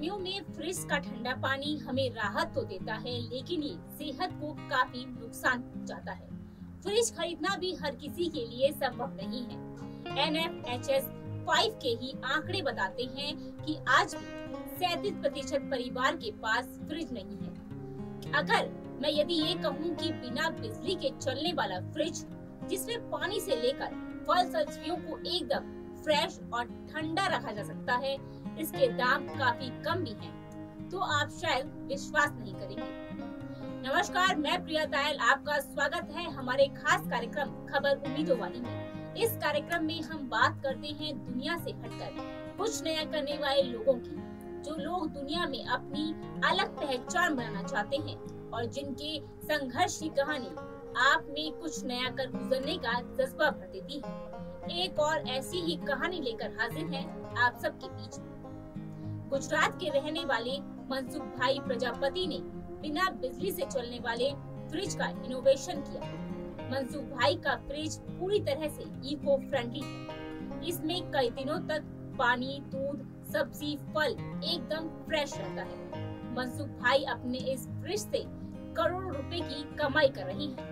गर्मियों में फ्रिज का ठंडा पानी हमें राहत तो देता है, लेकिन ये सेहत को काफी नुकसान पहुंचाता है। फ्रिज खरीदना भी हर किसी के लिए संभव नहीं है। NFHS 5 के ही आंकड़े बताते हैं कि आज भी 37% परिवार के पास फ्रिज नहीं है। अगर मैं ये कहूँ कि बिना बिजली के चलने वाला फ्रिज, जिसमें पानी से लेकर फल सब्जियों को एकदम फ्रेश और ठंडा रखा जा सकता है, इसके दाम काफी कम भी हैं, तो आप शायद विश्वास नहीं करेंगे। नमस्कार, मैं प्रिया तायल, आपका स्वागत है हमारे खास कार्यक्रम खबर उम्मीदों वाली में। इस कार्यक्रम में हम बात करते हैं दुनिया से हटकर कुछ नया करने वाले लोगों की, जो लोग दुनिया में अपनी अलग पहचान बनाना चाहते हैं और जिनके संघर्ष की कहानी आप में कुछ नया कर गुजरने का जज्बा भर देती है। एक और ऐसी ही कहानी लेकर हाजिर है आप सबके बीच में। गुजरात के रहने वाले मनसुख भाई प्रजापति ने बिना बिजली से चलने वाले फ्रिज का इनोवेशन किया। मनसुख भाई का फ्रिज पूरी तरह से इको फ्रेंडली है। इसमें कई दिनों तक पानी, दूध, सब्जी, फल एकदम फ्रेश रहता है। मनसुख भाई अपने इस फ्रिज से करोड़ों रुपए की कमाई कर रही हैं।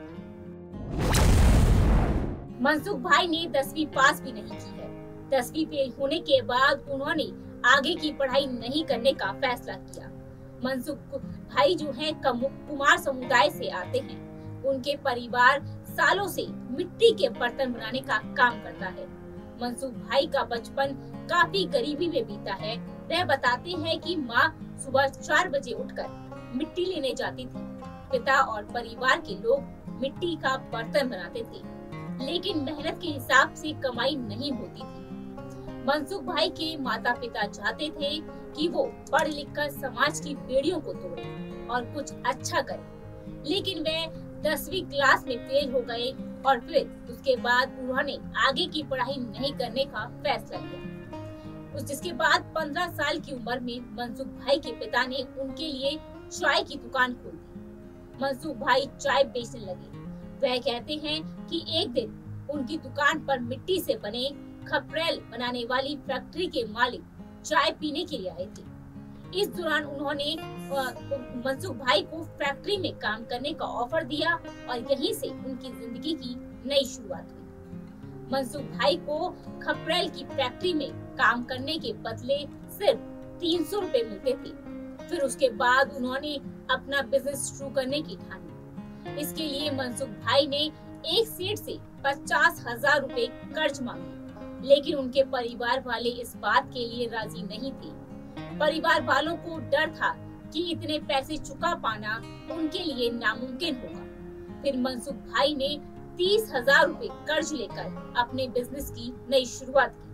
मनसुख भाई ने 10वीं पास भी नहीं की है। 10वीं फेल होने के बाद उन्होंने आगे की पढ़ाई नहीं करने का फैसला किया। मनसुख भाई जो हैं कुमार समुदाय से आते हैं। उनके परिवार सालों से मिट्टी के बर्तन बनाने का काम करता है। मनसुख भाई का बचपन काफी गरीबी में बीता है। वह बताते हैं कि माँ सुबह 4 बजे उठकर मिट्टी लेने जाती थी। पिता और परिवार के लोग मिट्टी का बर्तन बनाते थे, लेकिन मेहनत के हिसाब से कमाई नहीं होती थी। मनसुख भाई के माता पिता चाहते थे कि वो पढ़ लिख कर समाज की बेड़ियों को तोड़े और कुछ अच्छा करे, लेकिन वे 10वीं क्लास में फेल हो गए और फिर उसके बाद उन्होंने आगे की पढ़ाई नहीं करने का फैसला लिया। जिसके बाद 15 साल की उम्र में मनसुख भाई के पिता ने उनके लिए चाय की दुकान खोल दी। मनसुख भाई चाय बेचने लगे। वह कहते हैं कि एक दिन उनकी दुकान पर मिट्टी से बने खपरेल बनाने वाली फैक्ट्री के मालिक चाय पीने के लिए आए थे। इस दौरान उन्होंने मनसुख भाई को फैक्ट्री में काम करने का ऑफर दिया और यहीं से उनकी जिंदगी की नई शुरुआत हुई। मनसुख भाई को खपरेल की फैक्ट्री में काम करने के बदले सिर्फ 300 रुपए मिलते थे। फिर उसके बाद उन्होंने अपना बिजनेस शुरू करने की ठानी। इसके लिए मनसुख भाई ने एक सेठ से 50,000 रुपए कर्ज मांगे, लेकिन उनके परिवार वाले इस बात के लिए राजी नहीं थे। परिवार वालों को डर था कि इतने पैसे चुका पाना उनके लिए नामुमकिन होगा। फिर मनसुख भाई ने 30,000 रुपए कर्ज लेकर अपने बिजनेस की नई शुरुआत की।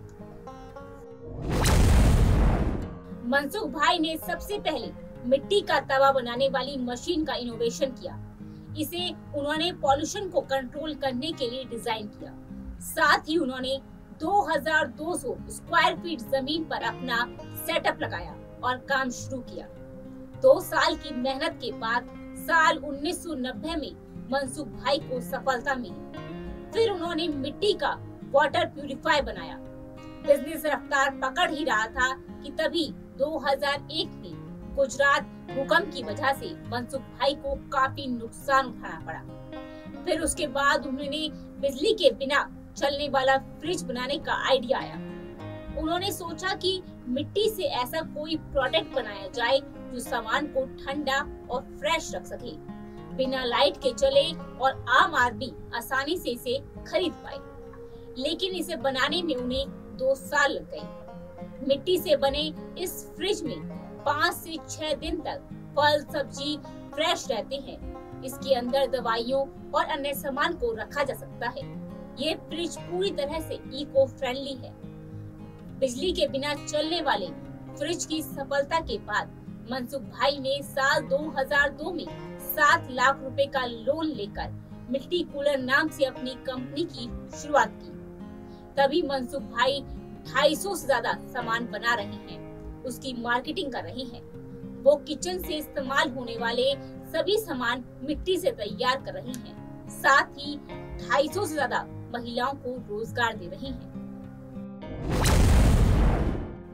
मनसुख भाई ने सबसे पहले मिट्टी का तवा बनाने वाली मशीन का इनोवेशन किया। इसे उन्होंने पॉल्यूशन को कंट्रोल करने के लिए डिजाइन किया। साथ ही उन्होंने 2200 स्क्वायर फीट जमीन पर अपना सेटअप लगाया और काम शुरू किया। 2 साल की मेहनत के बाद साल 1990 में मनसुख भाई को सफलता मिली। फिर उन्होंने मिट्टी का वाटर प्यूरिफायर बनाया। बिजनेस रफ्तार पकड़ ही रहा था कि तभी 2001 में गुजरात भूकंप की वजह से मनसुख भाई को काफी नुकसान उठाना पड़ा। फिर उसके बाद उन्होंने बिजली के बिना चलने वाला फ्रिज बनाने का आइडिया आया। उन्होंने सोचा कि मिट्टी से ऐसा कोई प्रोडक्ट बनाया जाए जो सामान को ठंडा और फ्रेश रख सके, बिना लाइट के चले और आम आदमी आसानी से इसे खरीद पाए। लेकिन इसे बनाने में उन्हें 2 साल लग गए। मिट्टी से बने इस फ्रिज में 5 से 6 दिन तक फल सब्जी फ्रेश रहते हैं। इसके अंदर दवाइयों और अन्य सामान को रखा जा सकता है। ये फ्रिज पूरी तरह से इको फ्रेंडली है। बिजली के बिना चलने वाले फ्रिज की सफलता के बाद मनसुख भाई ने साल 2002 में 7 लाख रुपए का लोन लेकर मिट्टी कूलर नाम से अपनी कंपनी की शुरुआत की। तभी मनसुख भाई 250 से ज्यादा सामान बना रहे हैं, उसकी मार्केटिंग कर रहे हैं। वो किचन से इस्तेमाल होने वाले सभी सामान मिट्टी से तैयार कर रही हैं। साथ ही 250 से ज्यादा महिलाओं को रोजगार दे रही हैं।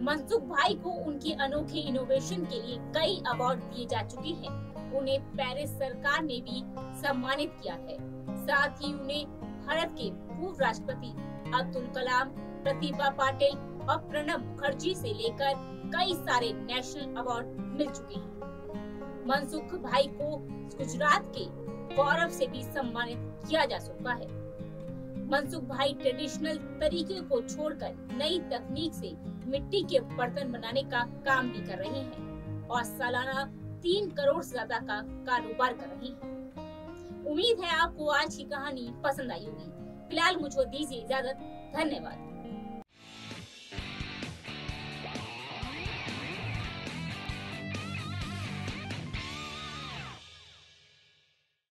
मनसुख भाई को उनके अनोखे इनोवेशन के लिए कई अवार्ड दिए जा चुके हैं। उन्हें पेरिस सरकार ने भी सम्मानित किया है। साथ ही उन्हें भारत के पूर्व राष्ट्रपति अब्दुल कलाम, प्रतिभा पाटिल और प्रणब मुखर्जी से लेकर कई सारे नेशनल अवार्ड मिल चुके हैं। मनसुख भाई को गुजरात के गौरव से भी सम्मानित किया जा चुका है। मनसुख भाई ट्रेडिशनल तरीके को छोड़कर नई तकनीक से मिट्टी के बर्तन बनाने का काम भी कर रही हैं और सालाना 3 करोड़ से ज्यादा का कारोबार कर रही हैं। उम्मीद है आपको आज की कहानी पसंद आई होगी। फिलहाल मुझको दीजिए इजाजत। धन्यवाद।